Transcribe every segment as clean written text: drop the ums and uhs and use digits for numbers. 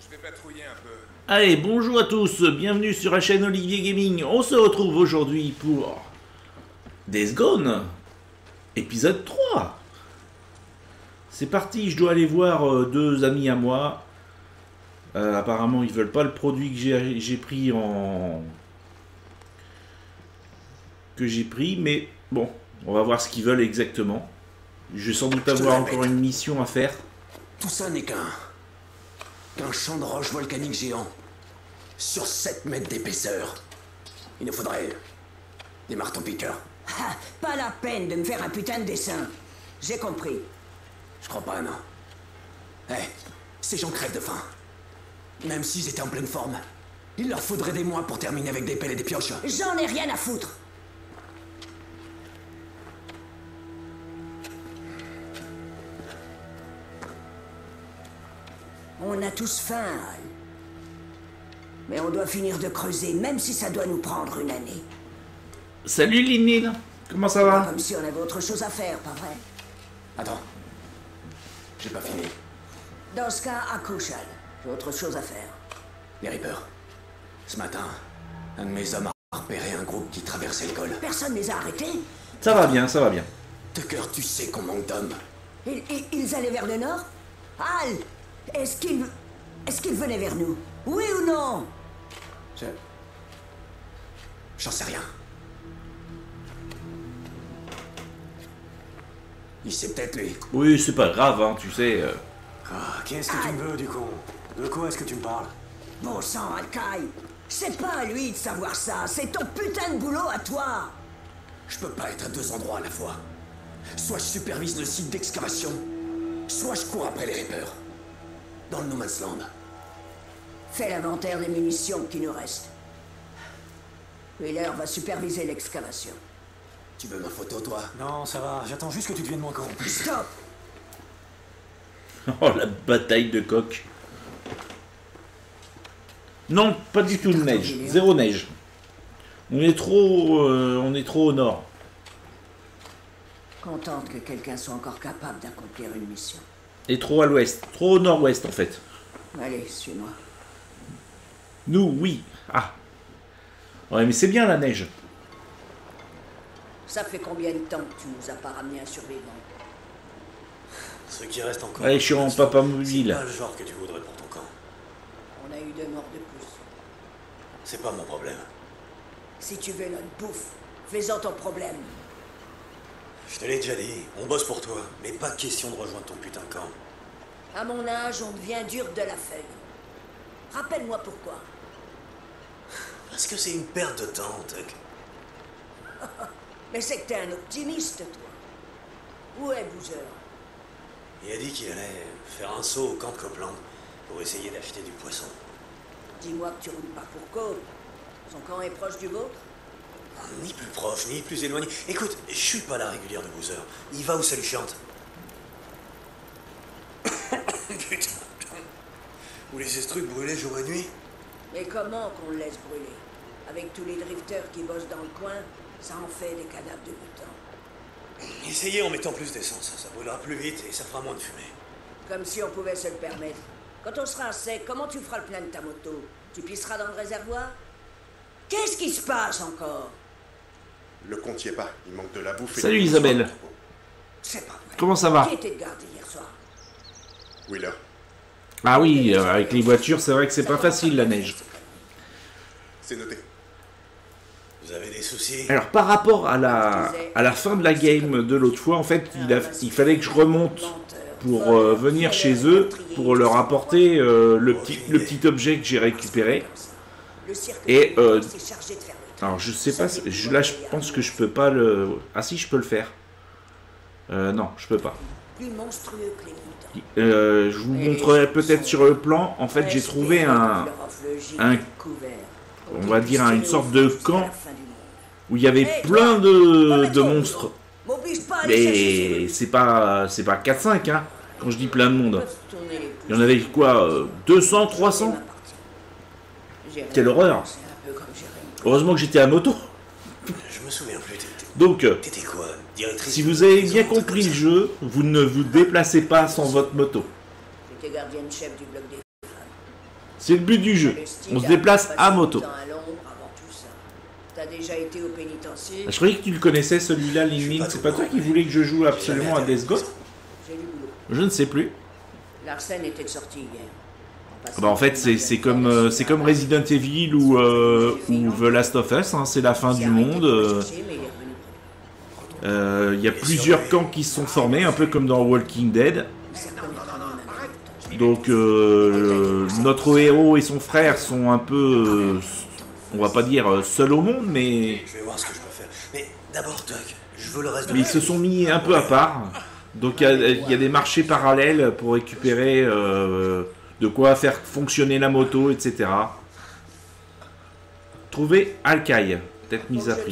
Je vais patrouiller un peu. Allez, bonjour à tous, bienvenue sur la chaîne Olivier Gaming. On se retrouve aujourd'hui pour Days Gone, épisode 3. C'est parti, je dois aller voir deux amis à moi. Apparemment, ils veulent pas le produit que j'ai pris en... mais bon, on va voir ce qu'ils veulent exactement. Je vais sans doute avoir encore une mission à faire. Tout ça n'est qu'un champ de roches volcaniques géant. Sur 7 mètres d'épaisseur. Il nous faudrait des marteaux-piqueurs. Ah, pas la peine de me faire un putain de dessin. J'ai compris. Je crois pas, non. Ces gens crèvent de faim. Même s'ils étaient en pleine forme, il leur faudrait des mois pour terminer avec des pelles et des pioches. J'en ai rien à foutre. On a tous faim, Hal. Mais on doit finir de creuser, même si ça doit nous prendre une année. Salut Linine, comment ça va? Comme si on avait autre chose à faire, pas vrai? Attends. J'ai pas fini. Dans ce cas, accouche, Hal. J'ai autre chose à faire. Les Reapers. Ce matin, un de mes hommes a repéré un groupe qui traversait l'école. Personne les a arrêtés? Ça va bien, ça va bien. Tucker, tu sais qu'on manque d'hommes. Ils allaient vers le nord? Hal! Est-ce qu'ils venaient vers nous? Oui ou non? J'en sais rien. Il sait peut-être, lui. Oui, c'est pas grave, hein, tu sais. Qu'est-ce que tu me veux, du con? De quoi est-ce que tu me parles? Bon sang, Alkai! C'est pas à lui de savoir ça, c'est ton putain de boulot à toi! Je peux pas être à deux endroits à la fois. Soit je supervise le site d'excavation, soit je cours après les Reapers. Dans le No Man's Land. Fais l'inventaire des munitions qui nous restent. Wheeler va superviser l'excavation. Tu veux ma photo, toi? Non, ça va, j'attends juste que tu deviennes moins corrompu. Stop! Oh, la bataille de coq. Non, pas du tout de neige. Zéro neige. On est trop au nord. Contente que quelqu'un soit encore capable d'accomplir une mission. Et trop à l'ouest. Trop au nord-ouest, en fait. Allez, suis-moi. Nous, oui. Ah. Ouais, mais c'est bien, la neige. Ça fait combien de temps que tu nous as pas ramené un survivant? Ce qui reste encore. Allez, je suis en papa C'est mobile. pas le genre que tu voudrais pour ton camp. On a eu 2 morts de plus. C'est pas mon problème. Si tu veux notre bouffe, fais-en ton problème. Je te l'ai déjà dit, on bosse pour toi, mais pas question de rejoindre ton putain de camp. À mon âge, on devient dur de la feuille. Rappelle-moi pourquoi. Parce que c'est une perte de temps, Tuck. Mais c'est que t'es un optimiste, toi. Où est Boozer? Il a dit qu'il allait faire un saut au camp de Copeland pour essayer d'acheter du poisson. Dis-moi que tu roules pas pour Cope. Son camp est proche du vôtre? Ni plus proche, ni plus éloigné. Écoute, je suis pas la régulière de Boozer. Il va où ça lui chante. Putain. Vous laissez ce truc brûler jour et nuit? Mais comment qu'on le laisse brûler? Avec tous les drifters qui bossent dans le coin, ça en fait des cadavres de mutants. Essayez en mettant plus d'essence. Ça brûlera plus vite et ça fera moins de fumée. Comme si on pouvait se le permettre. Quand on sera à sec, comment tu feras le plein de ta moto? Tu pisseras dans le réservoir? Qu'est-ce qui se passe encore? Le compte y est pas. Il manque de la bouffe et Salut des Isabelle. C'est pas vrai. Comment ça va? Qui était de garde hier soir? Wheeler. Ah oui, avec les voitures, c'est vrai que c'est pas facile, la neige. C'est noté. Vous avez des soucis? Alors, par rapport à la fin de la game de l'autre fois, en fait, il fallait que je remonte pour venir chez eux, pour leur apporter le petit objet que j'ai récupéré. Et, alors, je sais pas, là, je pense que je peux pas le... Ah si, je peux le faire. Non, je peux pas. Plus monstrueux que les mutants. Je vous montrerai peut-être sur le plan. En fait, j'ai trouvé on va dire une sorte de camp où il y avait plein de monstres. Mais c'est pas 4-5, hein, quand je dis plein de monde. Il y en avait quoi, 200, 300? Quelle horreur. Heureusement que j'étais à moto. Je me souviens plus. Donc, T'étais quoi? Directrice? si vous avez bien compris le jeu, vous ne vous déplacez pas sans votre moto. J'étais gardienne chef du bloc des femmes. C'est le but du jeu. On se déplace à moto. T'as déjà été au pénitencier? Je croyais que tu le connaissais celui-là, Ling Ling. C'est pas toi qui voulais que je joue absolument à Death Ghost? J'ai du boulot. Je ne sais plus. Larsen était de sortie hier. Bah en fait c'est comme Resident Evil ou The Last of Us, hein, c'est la fin du monde. Il y a plusieurs camps qui se sont formés, un peu comme dans Walking Dead. Donc notre héros et son frère sont un peu, on va pas dire seuls au monde, mais Je vais voir ce que je peux faire. Mais d'abord, Doc, je veux le reste de ils se sont mis un peu à part. Donc il y a des marchés parallèles pour récupérer de quoi faire fonctionner la moto, etc. Trouver Alkai, peut-être mise à prix.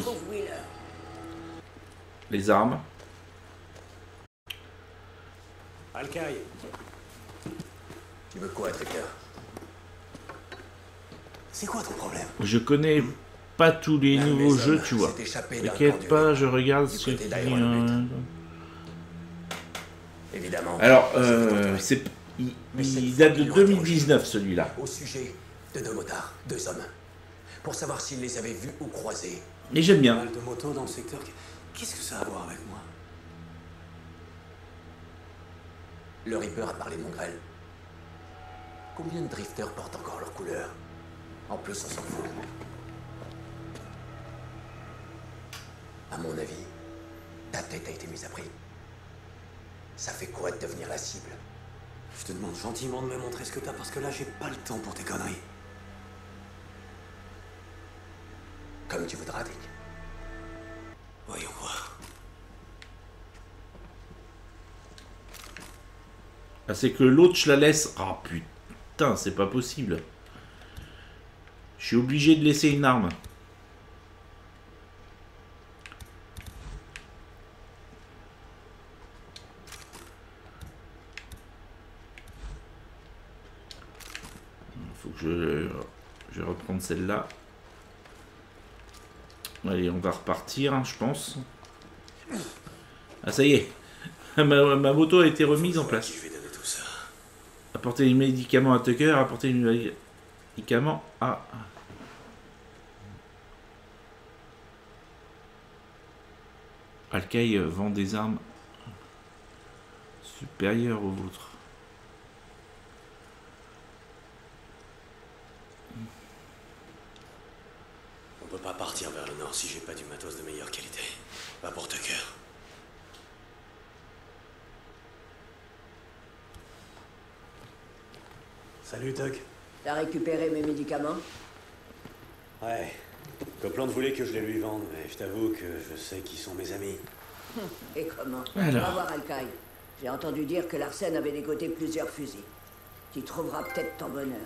Les armes. Alkai. Tu veux quoi, Trekker? C'est quoi ton problème? Je connais pas tous les nouveaux jeux, tu vois. T'inquiète pas, je regarde ce qui... Évidemment. Alors, il date de 2019, celui-là. Au sujet de 2 motards, 2 hommes. Pour savoir s'ils les avaient vus ou croisés. Et j'aime bien. Mal de moto dans le secteur. Qu'est-ce que ça a à voir avec moi? Le Reaper a parlé de mon grêle. Combien de drifters portent encore leur couleur? En plus, on s'en fout. À mon avis, ta tête a été mise à prix. Ça fait quoi de devenir la cible? Je te demande gentiment de me montrer ce que t'as, parce que là, j'ai pas le temps pour tes conneries. Comme tu voudras, Dick. Voyons voir. Ah, c'est que l'autre, je la laisse... Ah, putain, c'est pas possible. Je suis obligé de laisser une arme. Faut que je vais reprendre celle-là. Allez, on va repartir, hein, je pense. Ah, ça y est. Ma moto a été remise en place. Je vais donner tout ça. Apporter les médicaments à Tucker, apporter les médicaments à... Alkai vend des armes supérieures aux vôtres. On peut pas partir vers le nord si j'ai pas du matos de meilleure qualité. Pas pour Tucker. Salut, Doc. T'as récupéré mes médicaments? Ouais. Copeland voulait que je les lui vende, mais je t'avoue que je sais qui sont mes amis. Et comment? Alors. Va voir Alkai. J'ai entendu dire que Larsen avait dégoté plusieurs fusils. Tu trouveras peut-être ton bonheur.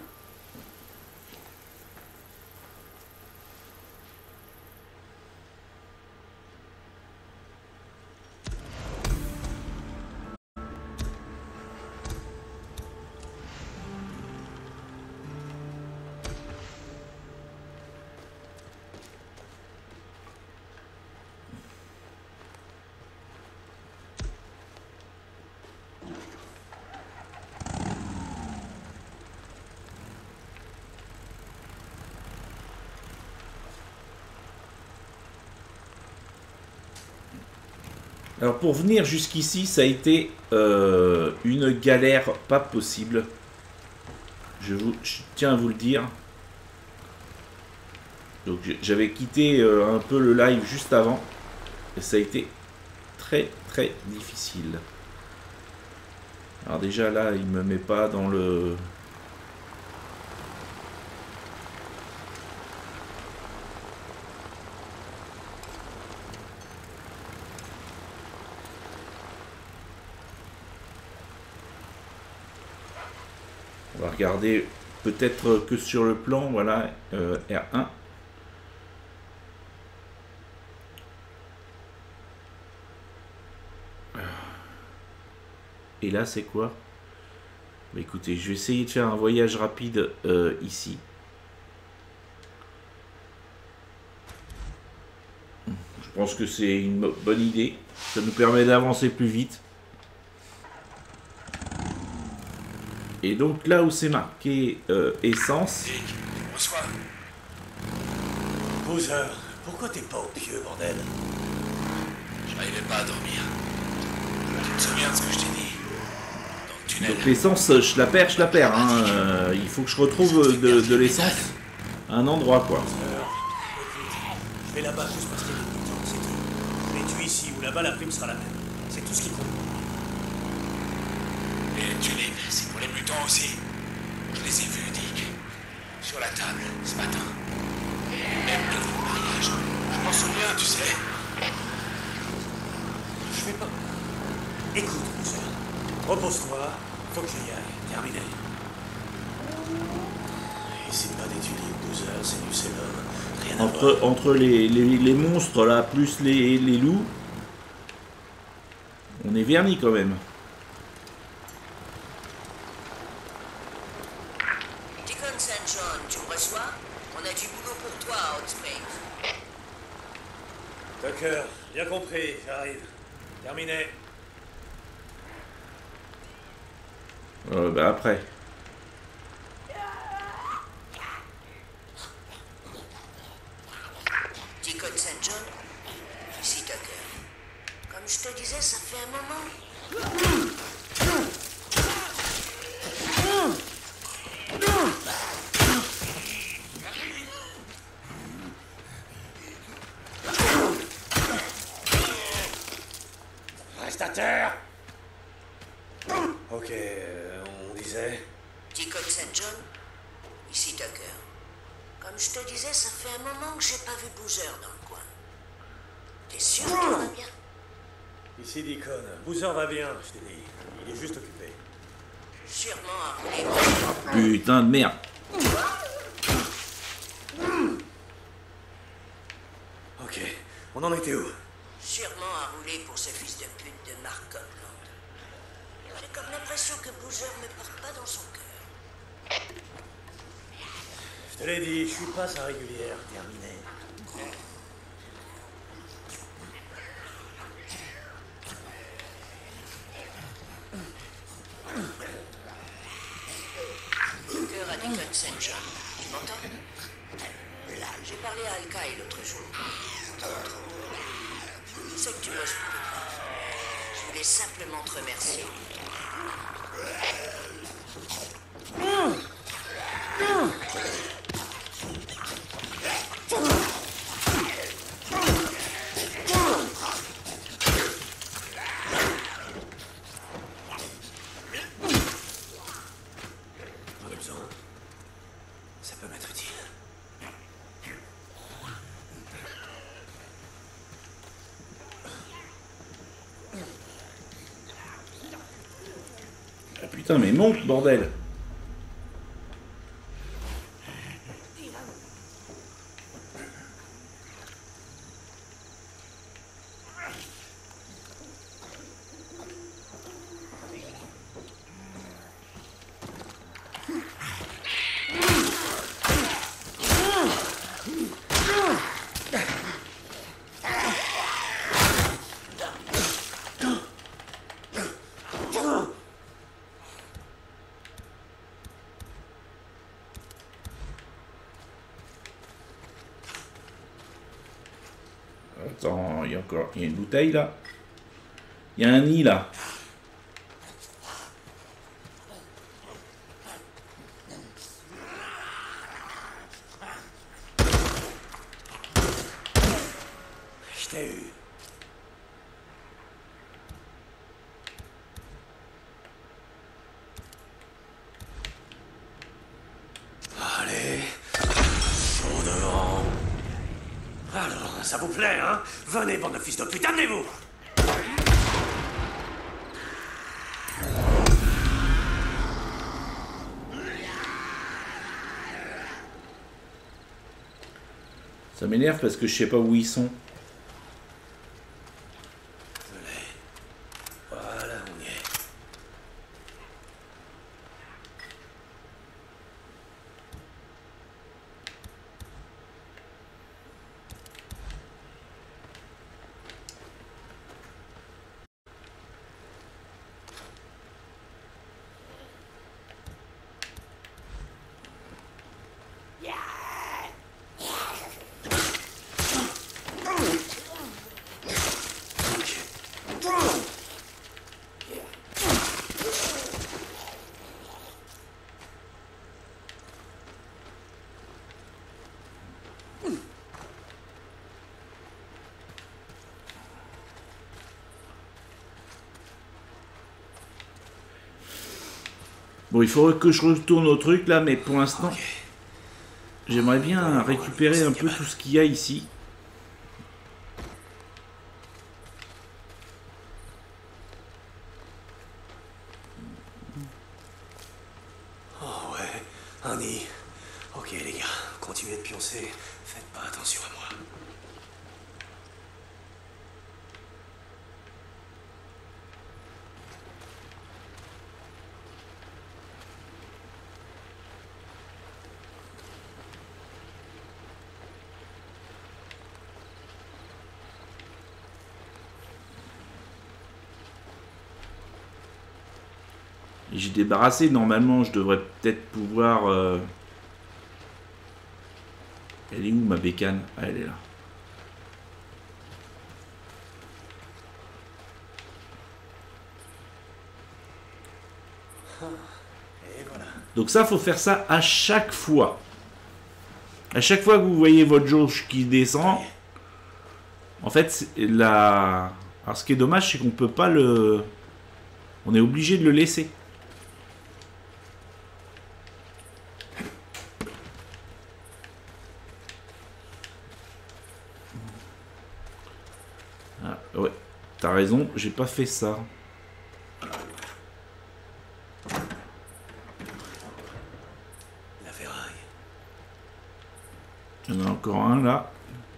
Alors pour venir jusqu'ici, ça a été une galère pas possible. Je tiens à vous le dire. Donc j'avais quitté un peu le live juste avant. Et ça a été très très difficile. Alors déjà là, il me met pas dans le... On va regarder peut-être que sur le plan, voilà, R1. Et là, c'est quoi? Bah, écoutez, je vais essayer de faire un voyage rapide ici. Je pense que c'est une bonne idée. Ça nous permet d'avancer plus vite. Et donc là où c'est marqué essence... Dick, reçois. Boozer, pourquoi t'es pas au pieu, bordel? J'arrivais pas à dormir. Tu te souviens de ce que je t'ai dit? Dans le tunnel. Donc l'essence, je la perds. Hein. Il faut que je retrouve de l'essence à un endroit, quoi. Je vais là-bas juste parce qu'il y a des mutants, c'est tout. Mais tu ici ou là-bas, la prime sera la même. C'est tout ce qui compte. Les tulipes, c'est pour les mutants aussi. Je les ai vus, Dick. Sur la table, ce matin. Même le faux mariage. Je m'en souviens, tu sais. Je vais pas... Écoute, Boozer. Repose-toi. Faut que j'y aille. Terminé. Et c'est pas des tulipes, Boozer, c'est du célum. Rien à voir. Entre les monstres, là, plus les loups, on est vernis, quand même. Deacon St. John, tu me reçois? On a du boulot pour toi à Hot Springs. Tucker, bien compris, j'arrive. Terminé. Bah après. Deacon St. John, ici Tucker. Comme je te disais, ça fait un moment. Reste à terre. Ok, on disait... Deacon St. John, ici Tucker. Comme je te disais, ça fait un moment que j'ai pas vu Boozer dans le coin. T'es sûr qu'il va bien? Ici Deacon, Boozer va bien, je t'ai dit. Il est juste occupé. Sûrement à rouler. Putain de merde. Ok, on en était où? Sûrement à rouler pour ce fils de pute de Mark Copeland. J'ai comme l'impression que Boozer me porte pas dans son cœur. Je te l'ai dit, je suis pas sa régulière, terminé. Cœur à Deacon St. John. Tu m'entends? J'ai parlé à Al-Kai l'autre jour. Je sais que tu bosses pour moi. Je voulais simplement te remercier. On a besoin. Ça peut m'être utile. Ah, putain, mais monte, bordel. Attends, il y a une bouteille là. Il y a un nid là. Je t'ai eu. Allez, chaud devant. Alors, ça vous plaît, hein? Venez, bande de fils de pute, amenez-vous! Ça m'énerve parce que je sais pas où ils sont. Voilà, on y est. Bon, il faudrait que je retourne au truc là, mais pour l'instant, j'aimerais bien récupérer un peu tout ce qu'il y a ici. Oh ouais, un nid. Ok les gars, continuez de pioncer. Faites pas attention à moi. J'ai débarrassé, normalement je devrais peut-être pouvoir... Elle est où ma bécane? Ah, elle est là. Donc ça, faut faire ça à chaque fois. À chaque fois que vous voyez votre jauge qui descend, en fait, la... Alors ce qui est dommage, c'est qu'on peut pas le... On est obligé de le laisser. Ah, ouais, t'as raison, j'ai pas fait ça. La ferraille. Il y en a encore un là.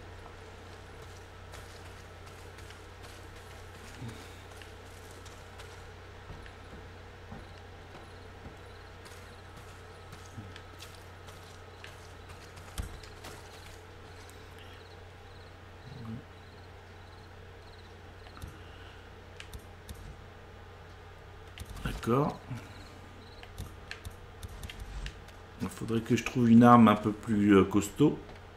D'accord. Il faudrait que je trouve une arme un peu plus costaud.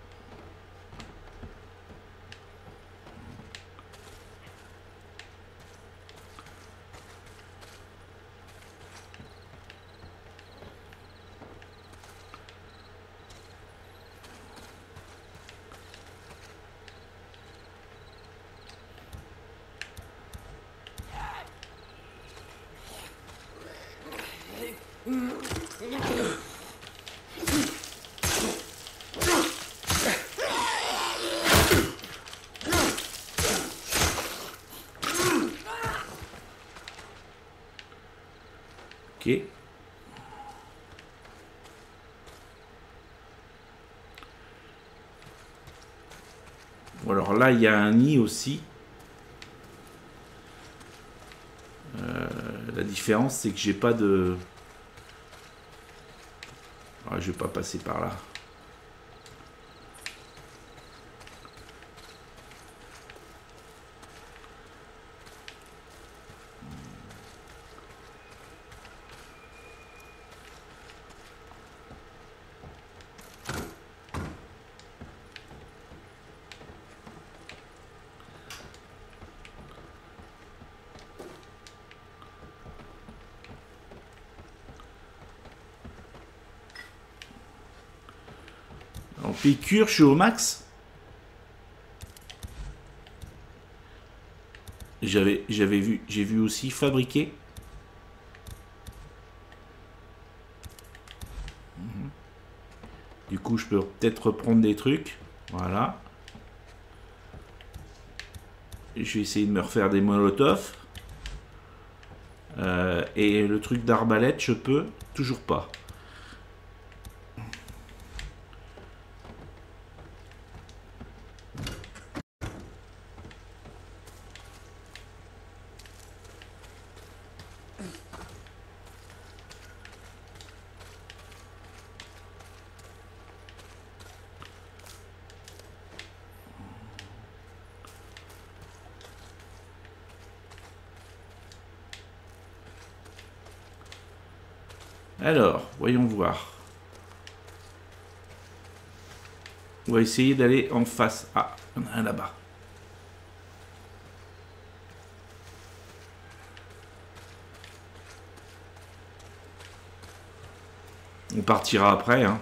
Ok. Bon, alors là, il y a un nid aussi. La différence, c'est que j'ai pas de... Ah, je vais pas passer par là. En piqûre, je suis au max. J'ai vu aussi fabriquer. Du coup, je peux peut-être reprendre des trucs. Voilà. Je vais essayer de me refaire des molotovs. Et le truc d'arbalète, je peux toujours pas. Alors, voyons voir. On va essayer d'aller en face. Ah, il y en a un là-bas. On partira après, hein.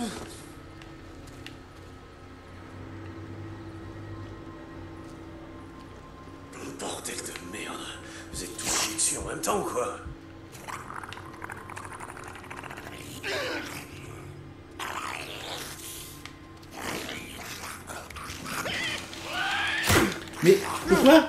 Bordel de merde. Vous êtes tous chiés dessus en même temps ou quoi? Mais pourquoi?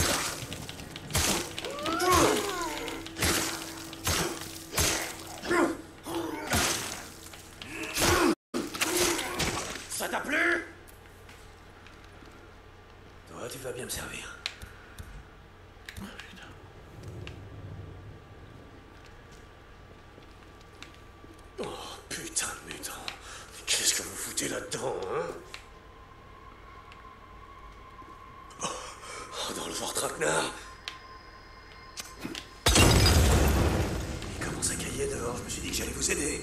Ça t'a plu? Toi, tu vas bien me servir. Oh, putain de mutant. Qu'est-ce que vous foutez là-dedans, hein? Oh, dans le ventre traquenard. Il commence à cailler dehors, je me suis dit que j'allais vous aider.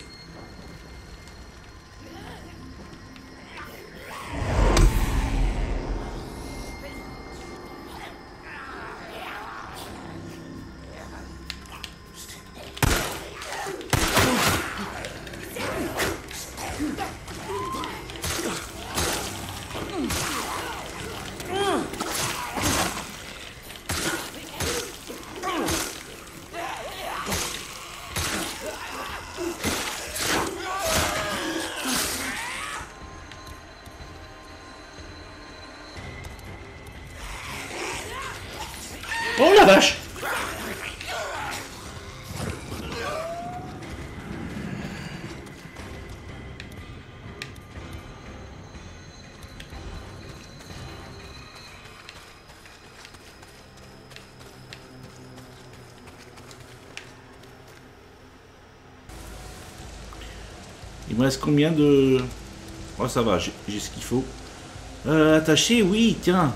Oh la vache! Il me reste combien de... Oh ça va, j'ai ce qu'il faut. Attaché, oui, tiens.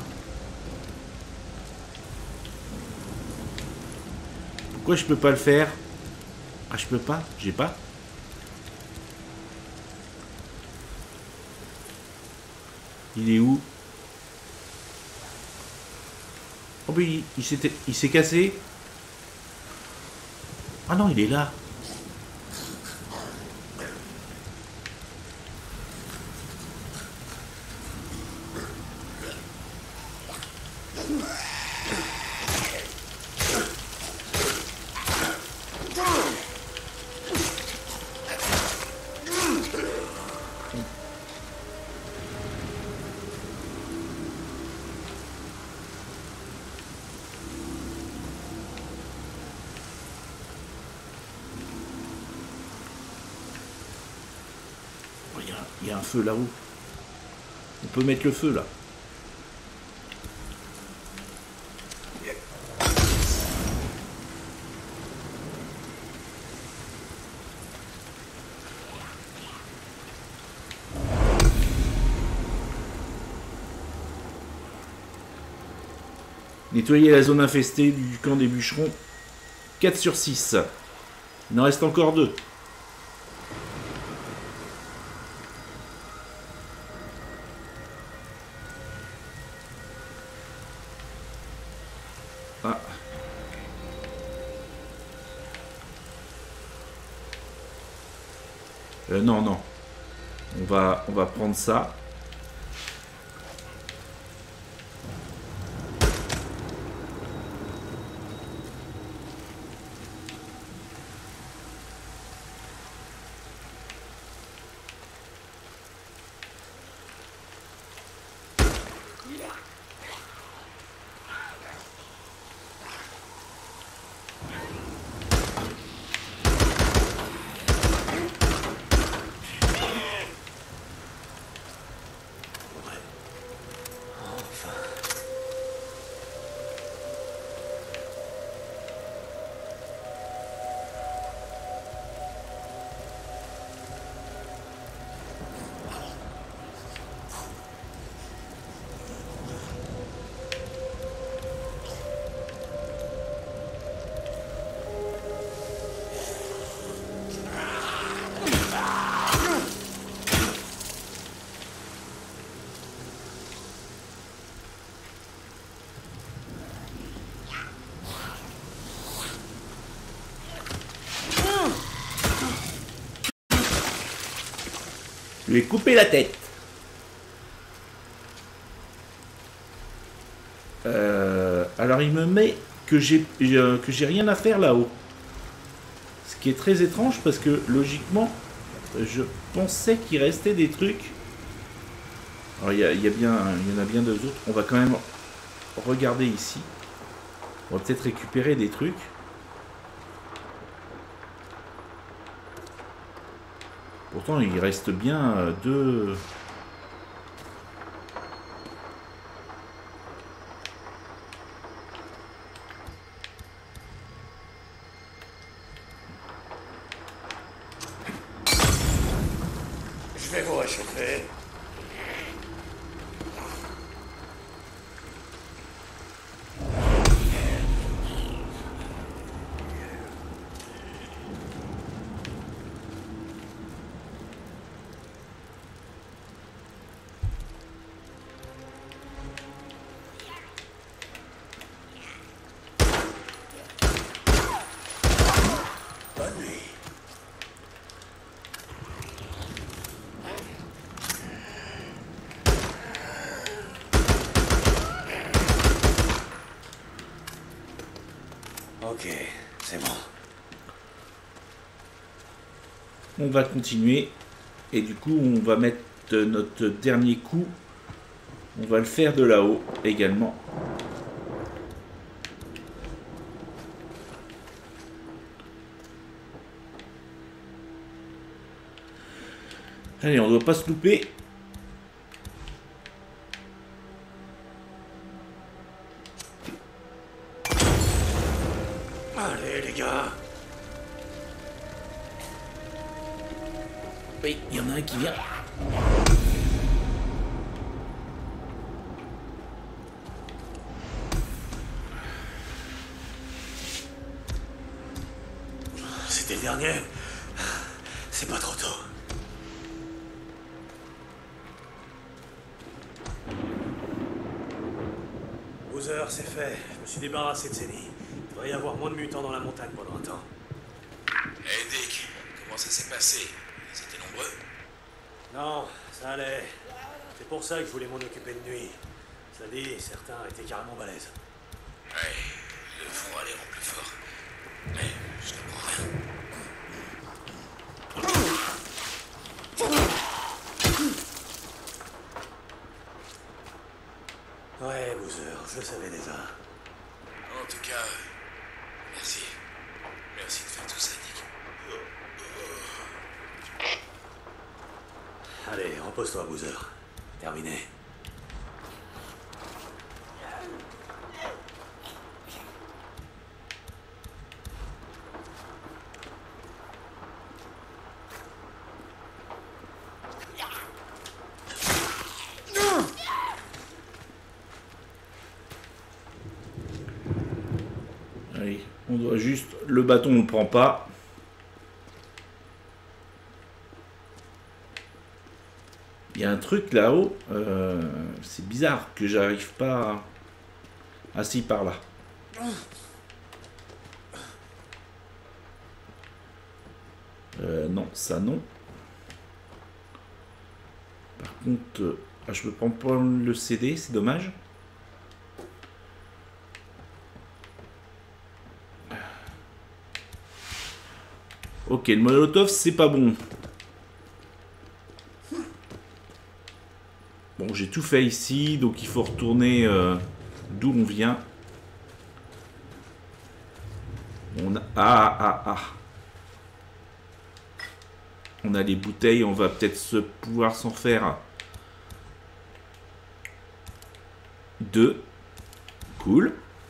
Pourquoi je peux pas le faire? Ah, je peux pas? J'ai pas? Il est où? Oh mais il s'est cassé. Ah non, il est là. Il y a un feu là-haut. On peut mettre le feu là. Nettoyer la zone infestée du camp des bûcherons. 4 sur 6. Il en reste encore 2. Ah. Non, non. On va prendre ça. Je lui ai coupé la tête. Alors il me met que j'ai rien à faire là-haut. Ce qui est très étrange parce que logiquement, je pensais qu'il restait des trucs. Alors il y en a bien deux autres. On va quand même regarder ici. On va peut-être récupérer des trucs. Pourtant il reste bien deux... Je vais vous réchauffer. Bonne nuit. Ok, c'est bon. On va continuer. Et du coup, on va mettre notre dernier coup. On va le faire de là-haut également. Allez, on ne doit pas se louper. Allez, les gars. Oui, il y en a un qui vient. C'était le dernier. C'est pas trop tôt. Boozer, c'est fait. Je me suis débarrassé de Célie. Il devrait y avoir moins de mutants dans la montagne pendant un temps. Hey Dick, comment ça s'est passé? Ils étaient nombreux? Non, ça allait. C'est pour ça que je voulais m'en occuper de nuit. Ça dit, certains étaient carrément balèzes. Ouais, le front a l'air en plus fort. Mais je comprends rien. Ouais, Boozer, je le savais déjà. En tout cas, merci. Merci de faire tout ça, Dick. Allez, repose-toi, Boozer. Terminé. Allez, on doit juste... Le bâton, on ne le prend pas. Il y a un truc là-haut. C'est bizarre que j'arrive pas... Ah si, par là. Non, ça non. Par contre... ah, je peux pas le CD, c'est dommage. Ok, le molotov, c'est pas bon. Bon, j'ai tout fait ici, donc il faut retourner d'où on vient. On a... On a les bouteilles, on va peut-être pouvoir s'en faire 2. Cool.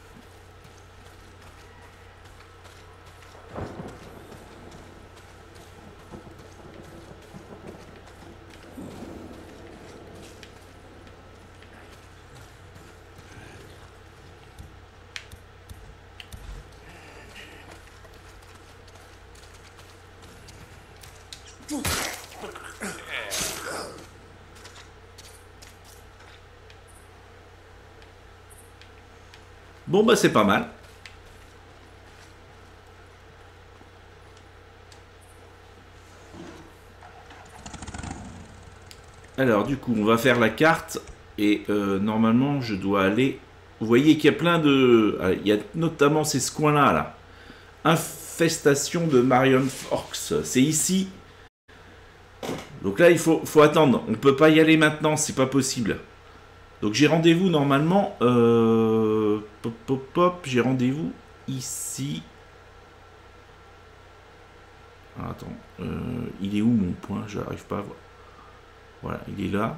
Bon bah c'est pas mal. Alors du coup, on va faire la carte et normalement, je dois aller. Vous voyez qu'il y a plein de, il y a notamment ces coins-là, là. Infestation de Marion Forks. C'est ici. Donc là, il faut attendre. On peut pas y aller maintenant, c'est pas possible. Donc j'ai rendez-vous normalement. J'ai rendez-vous ici. Ah, attends, il est où mon point? J'arrive pas à voir. Voilà, il est là.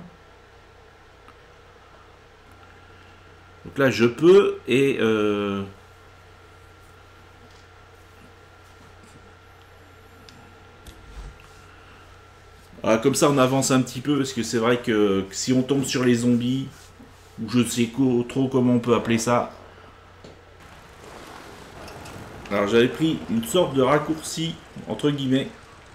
Donc là, je peux et comme ça, on avance un petit peu parce que c'est vrai que si on tombe sur les zombies, ou je sais trop comment on peut appeler ça. Alors j'avais pris une sorte de raccourci entre guillemets.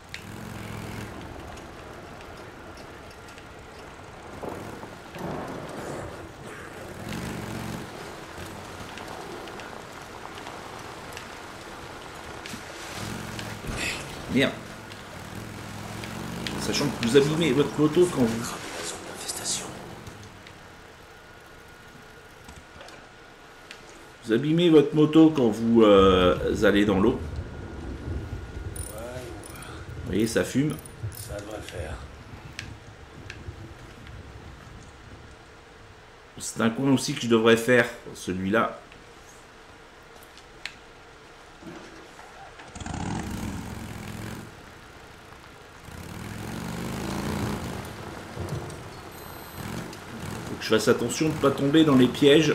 Merde. Sachant que vous abîmez votre moto quand vous... Vous abîmez votre moto quand vous allez dans l'eau. Vous voyez, ça fume. Ça devrait le faire. C'est un coin aussi que je devrais faire, celui-là. Faut que je fasse attention de ne pas tomber dans les pièges.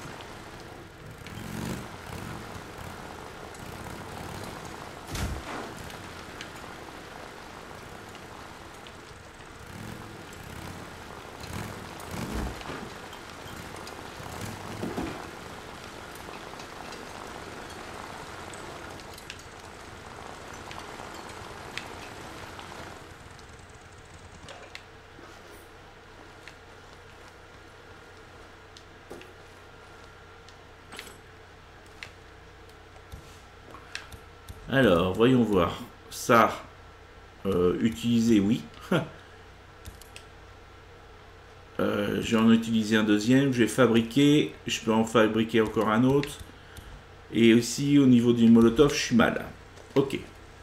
Alors, voyons voir. Ça, utiliser, oui. Je vais en utiliser un deuxième. Je vais fabriquer. Je peux en fabriquer encore un autre. Et aussi, au niveau du molotov, je suis mal. Ok.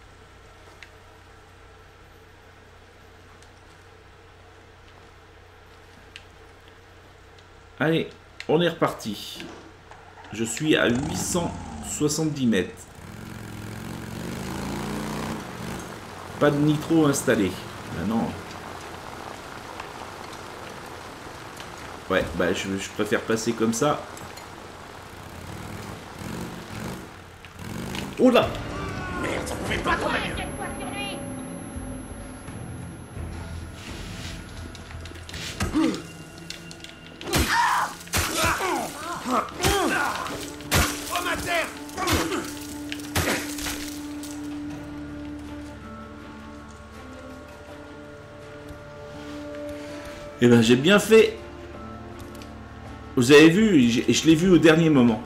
Allez, on est reparti. Je suis à 870 mètres. Pas de nitro installé. Maintenant. Ouais, bah je préfère passer comme ça. Oh là! Merde, ça pouvait pas tomber. Oh ma terre! Eh ben j'ai bien fait. Vous avez vu, je l'ai vu au dernier moment.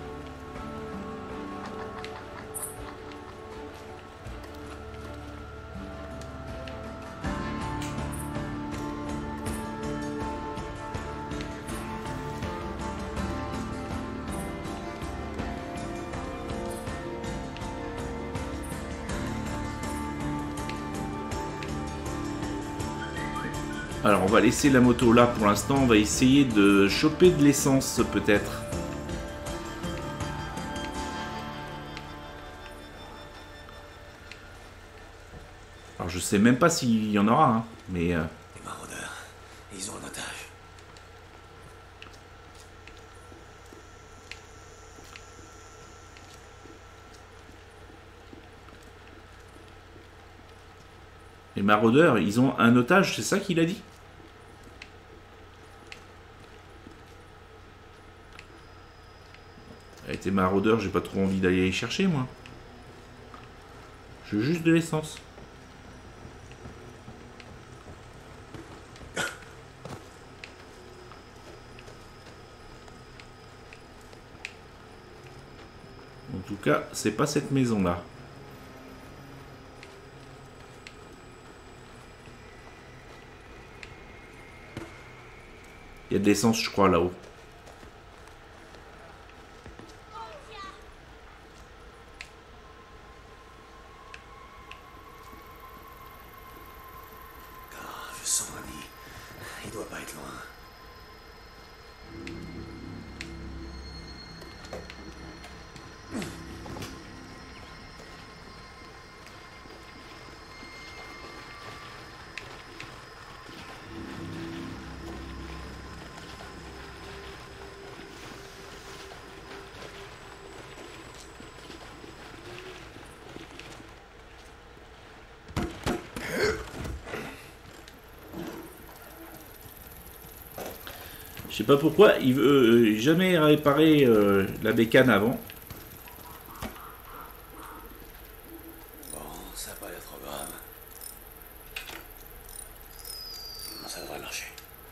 Alors on va laisser la moto là pour l'instant, on va essayer de choper de l'essence peut-être. Alors je sais même pas s'il y en aura, hein, mais... Les maraudeurs, ils ont un otage. Les maraudeurs, ils ont un otage, c'est ça qu'il a dit? Avec tes maraudeurs, j'ai pas trop envie d'aller les chercher, moi. Je veux juste de l'essence. En tout cas, c'est pas cette maison-là. Il y a de l'essence, je crois, là-haut. Je sens un lit. Il doit pas être loin. Je sais pas pourquoi, il veut jamais réparer la bécane avant. Bon, ça a pas l'air trop grave. Ça devrait marcher.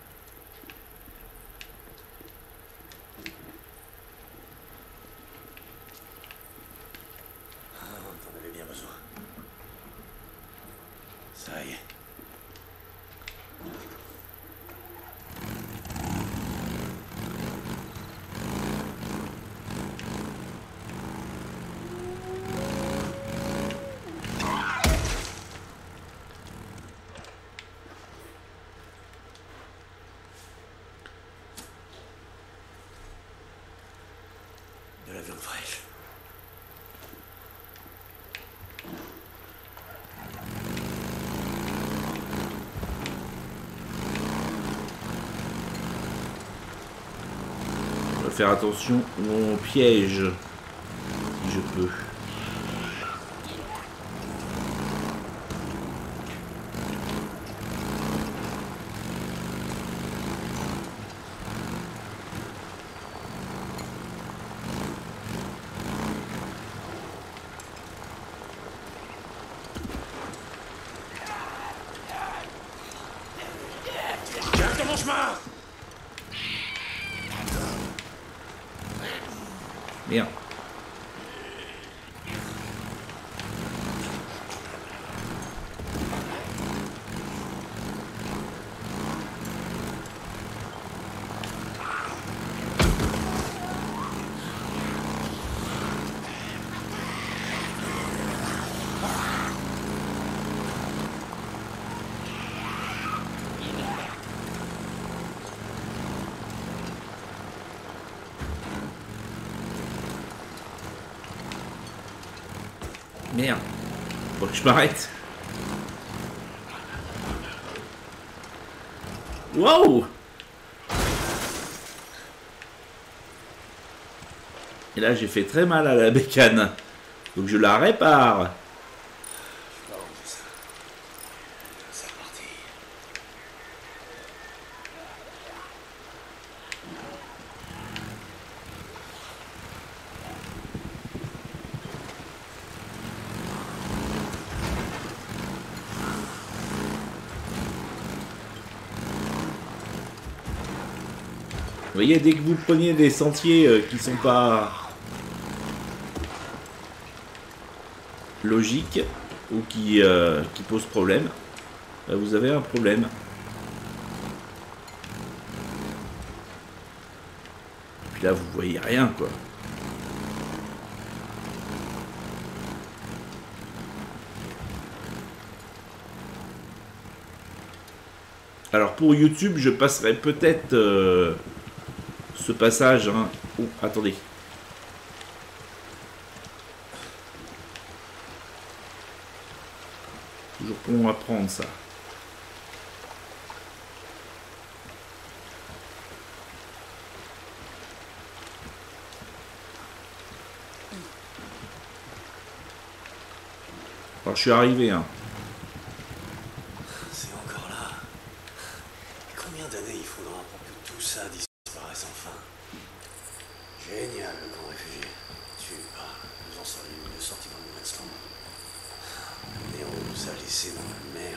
Ah, t'en avais bien besoin. Ça y est. De la viande fraîche. Je dois faire attention au piège, si je peux. Viens dans mon chemin! Merde. Merde. Faut que je m'arrête. Wow! Et là, j'ai fait très mal à la bécane. Donc je la répare. Bon, c'est ça. C'est reparti. Vous voyez, dès que vous prenez des sentiers qui sont pas logiques ou qui posent problème, vous avez un problème. Puis là, vous voyez rien, quoi. Alors pour YouTube, je passerai peut-être ce passage. Hein. Oh, attendez. Toujours bon à prendre ça. Alors je suis arrivé. Hein. C'est encore là. Combien d'années il faudra pour que tout ça disparaisse enfin? Génial, le camp réfugié. Tu nous en sommes le sorti dans le instant. Néo nous a laissés dans la merde.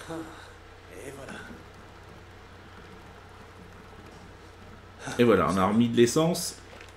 Et voilà. Et voilà, on a remis de l'essence.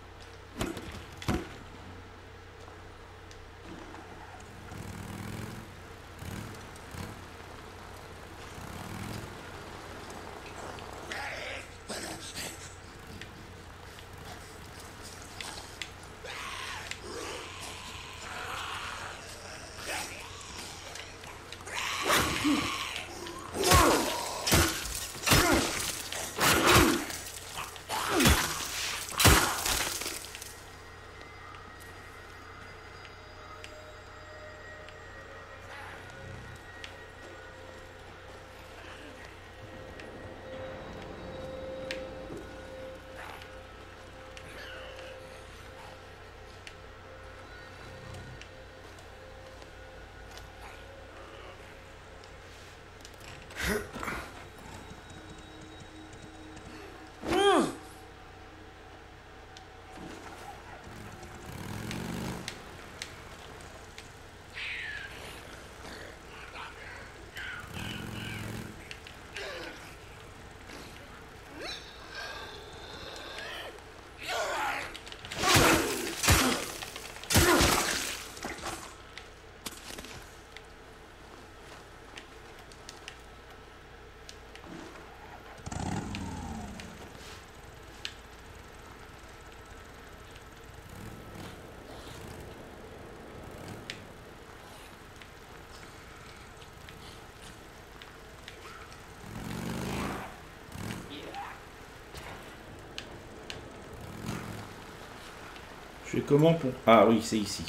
Je fais comment pour... Ah oui, c'est ici.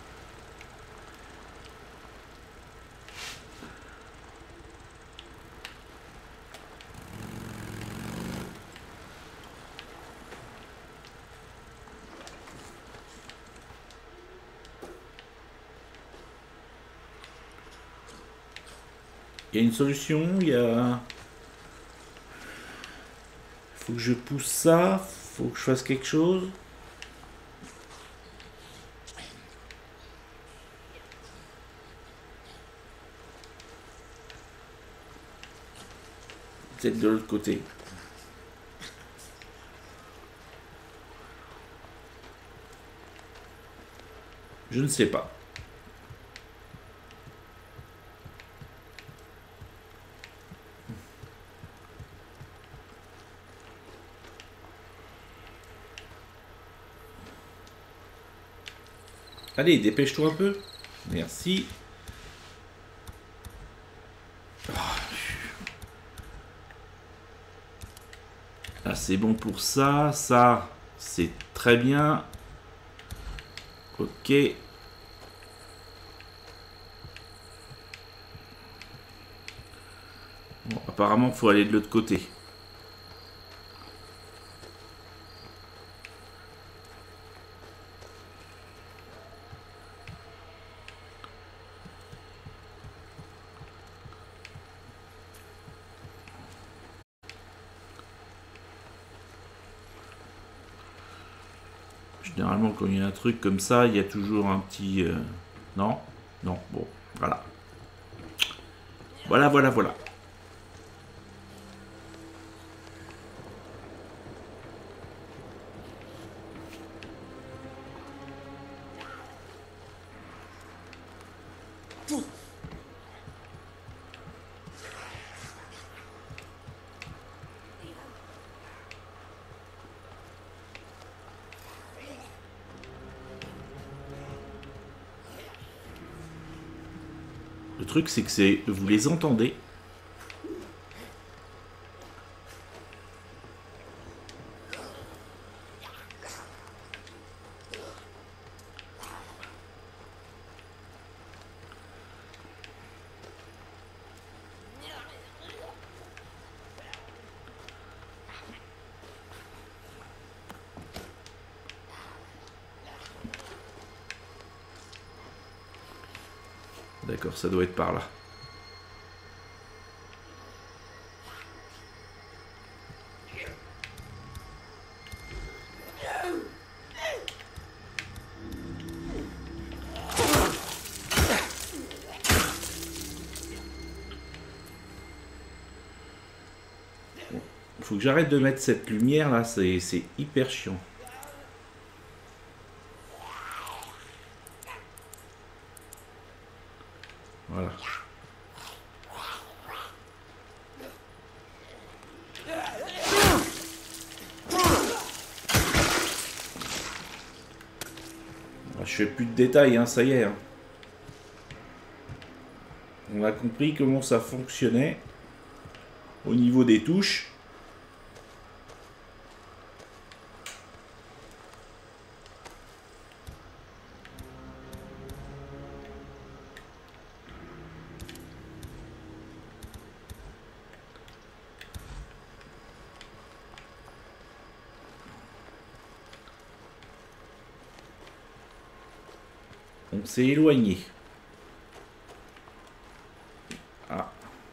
Il y a une solution, il y a... Faut que je pousse ça, faut que je fasse quelque chose. Peut-être de l'autre côté. Je ne sais pas. Allez, dépêche-toi un peu. Merci. Ah, c'est bon pour ça. Ça, c'est très bien. Ok. Bon, apparemment, il faut aller de l'autre côté. Généralement, quand il y a un truc comme ça, il y a toujours un petit... Non? Non, bon, voilà. Voilà, voilà, voilà. Le truc, c'est que c'est... Vous les entendez. D'accord, ça doit être par là. faut que j'arrête de mettre cette lumière là, c'est hyper chiant. Voilà. Je fais plus de détails, hein, ça y est. Hein. On a compris comment ça fonctionnait au niveau des touches. On s'est éloigné. Ah.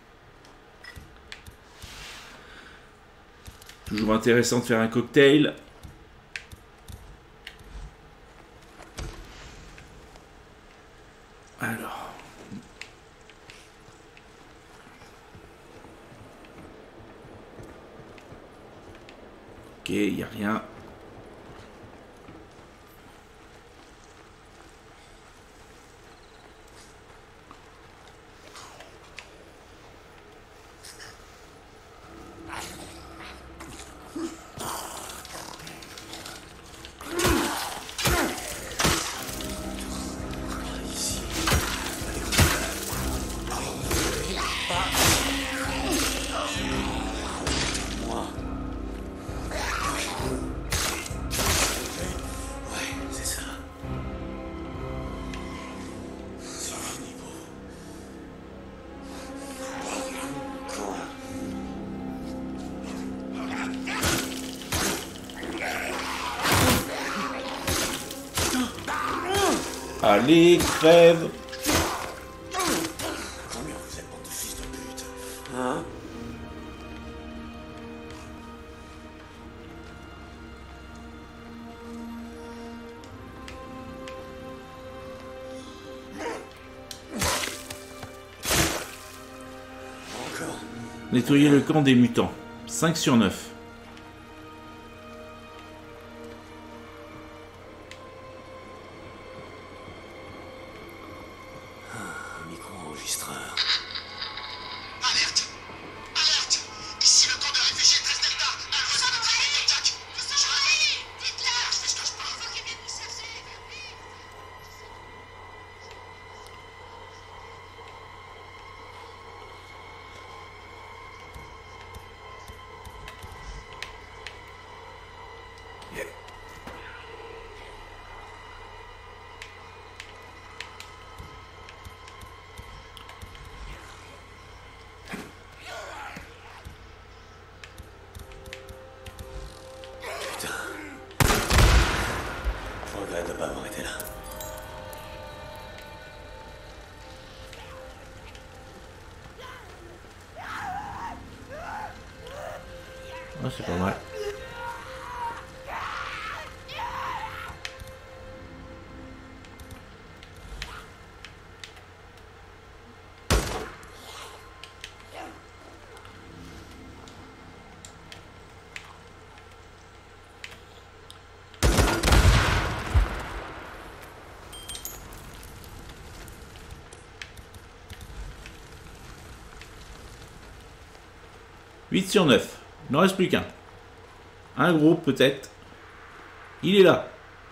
Toujours intéressant de faire un cocktail. Alors. Ok, il n'y a rien. Allez, crève! Combien vous êtes, bande de fils de pute? Hein? Encore. Nettoyer le camp des mutants. 5 sur 9. Ah, c'est pas mal. « 8 sur 9. Il n'en reste plus qu'un. Un gros, peut-être. Il est là.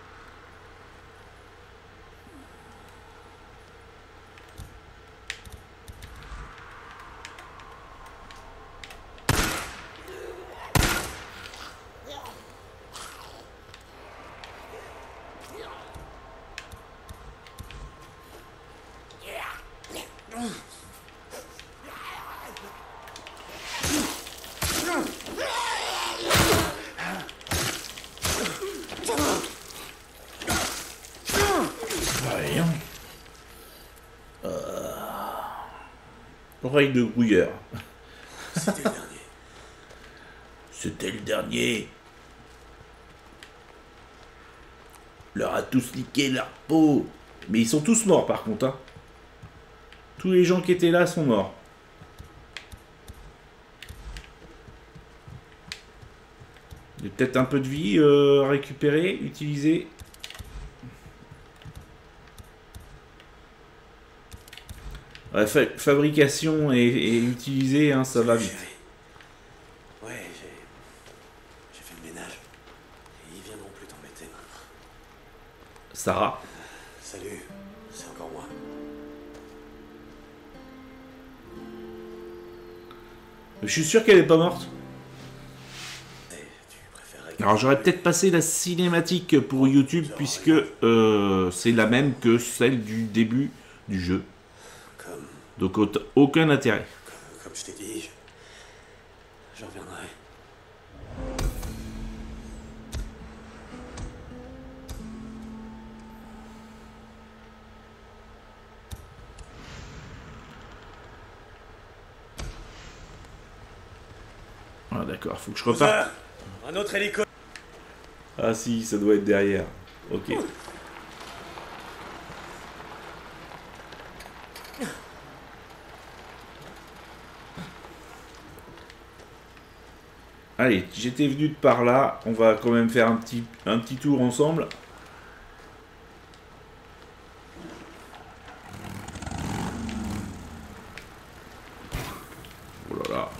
Oreille de grouilleur. C'était le dernier. C'était le dernier. Leur a tous niqué leur peau. Mais ils sont tous morts par contre. Hein. Tous les gens qui étaient là sont morts. peut-être un peu de vie à récupérer, utiliser. Ouais, fabrication et utiliser, hein, ça va vite. Ouais, j'ai fait le ménage. Et ils viendront plus t'embêter maintenant. Sarah. Salut, c'est encore moi. Je suis sûr qu'elle est pas morte. Tu préférerais Alors j'aurais peut-être passé la cinématique pour YouTube puisque c'est la même que celle du début du jeu. Donc aucun intérêt. Comme je t'ai dit, je reviendrai. Ah d'accord, faut que je reparte. Un autre hélico. Ah si, ça doit être derrière. Ok. Allez, j'étais venu de par là. On va quand même faire un petit tour ensemble. Oh là là.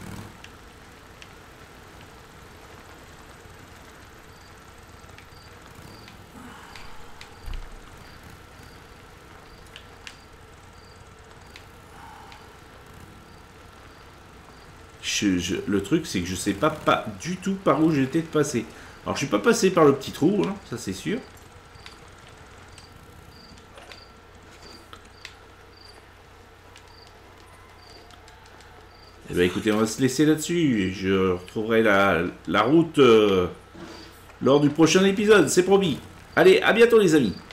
Le truc, c'est que je sais pas du tout par où j'étais de passer. Alors, je suis pas passé par le petit trou, hein, ça c'est sûr. Eh bien, écoutez, on va se laisser là-dessus. Je retrouverai la route lors du prochain épisode, c'est promis. Allez, à bientôt les amis.